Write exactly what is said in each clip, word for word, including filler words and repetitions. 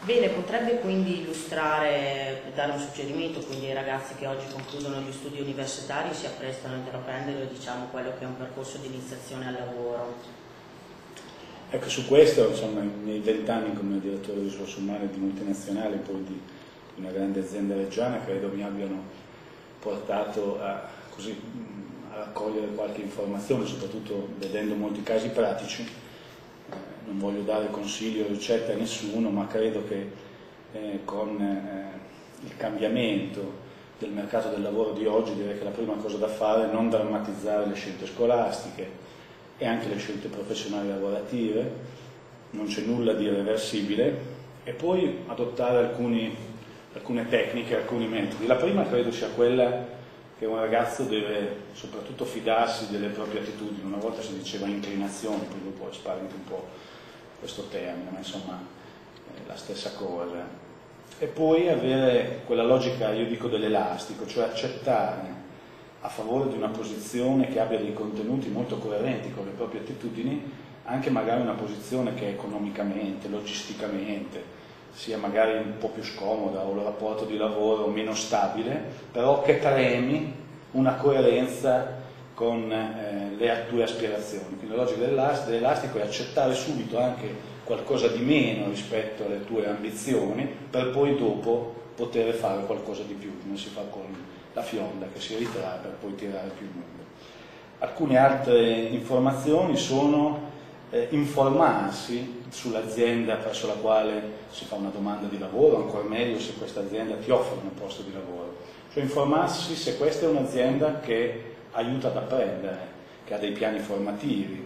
Bene, potrebbe quindi illustrare, dare un suggerimento quindi ai ragazzi che oggi concludono gli studi universitari e si apprestano a intraprendere, diciamo, quello che è un percorso di iniziazione al lavoro? Ecco, su questo, insomma, i miei vent'anni come direttore di risorse umane di multinazionale, poi di una grande azienda reggiana, credo mi abbiano portato a, così, a raccogliere qualche informazione, soprattutto vedendo molti casi pratici. Non voglio dare consigli o ricette a nessuno, ma credo che eh, con eh, il cambiamento del mercato del lavoro di oggi direi che la prima cosa da fare è non drammatizzare le scelte scolastiche e anche le scelte professionali lavorative, non c'è nulla di irreversibile, e poi adottare alcuni, alcune tecniche, alcuni metodi. La prima credo sia quella che un ragazzo deve soprattutto fidarsi delle proprie attitudini. Una volta si diceva inclinazioni, poi dopo è spaventa un po' questo termine, ma insomma è la stessa cosa. E poi avere quella logica, io dico, dell'elastico, cioè accettare a favore di una posizione che abbia dei contenuti molto coerenti con le proprie attitudini, anche magari una posizione che economicamente, logisticamente, sia magari un po' più scomoda o il rapporto di lavoro meno stabile, però che premi una coerenza con eh, le tue aspirazioni. Quindi la logica dell'elastico è accettare subito anche qualcosa di meno rispetto alle tue ambizioni, per poi dopo poter fare qualcosa di più, come si fa con la fionda che si ritrae per poi tirare più lungo. Alcune altre informazioni sono eh, informarsi sull'azienda presso la quale si fa una domanda di lavoro, ancora meglio se questa azienda ti offre un posto di lavoro, cioè informarsi se questa è un'azienda che aiuta ad apprendere, che ha dei piani formativi,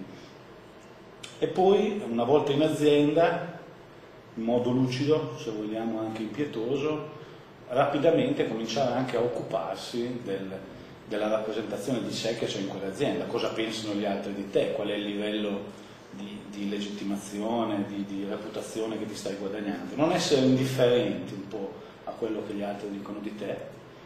e poi una volta in azienda, in modo lucido, se vogliamo anche impietoso, rapidamente cominciare anche a occuparsi del, della rappresentazione di sé che c'è in quell'azienda, cosa pensano gli altri di te, qual è il livello di, di legittimazione, di, di reputazione che ti stai guadagnando. Non essere indifferenti un po' a quello che gli altri dicono di te,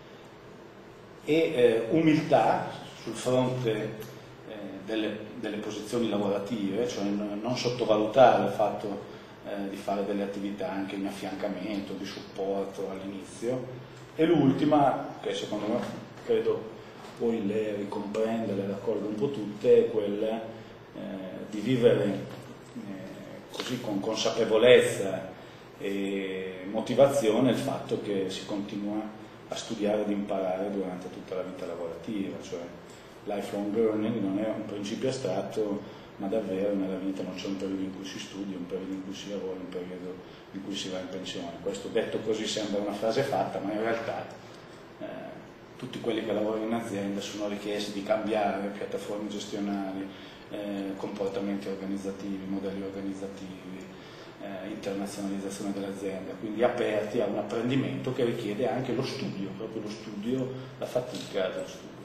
e eh, umiltà sul fronte eh, delle, delle posizioni lavorative, cioè non sottovalutare il fatto eh, di fare delle attività anche in affiancamento, di supporto all'inizio. E l'ultima, che secondo me credo poi le ricomprenda, le raccolga un po' tutte, è quella eh, di vivere eh, così con consapevolezza e motivazione il fatto che si continua a studiare ed imparare durante tutta la vita lavorativa, cioè lifelong learning non è un principio astratto, ma davvero nella vita non c'è un periodo in cui si studia, un periodo in cui si lavora, un periodo in cui si va in pensione. Questo detto così sembra una frase fatta, ma in realtà eh, tutti quelli che lavorano in azienda sono richiesti di cambiare piattaforme gestionali, eh, comportamenti organizzativi, modelli organizzativi, Eh, internazionalizzazione dell'azienda, quindi aperti a un apprendimento che richiede anche lo studio, proprio lo studio, la fatica dello studio.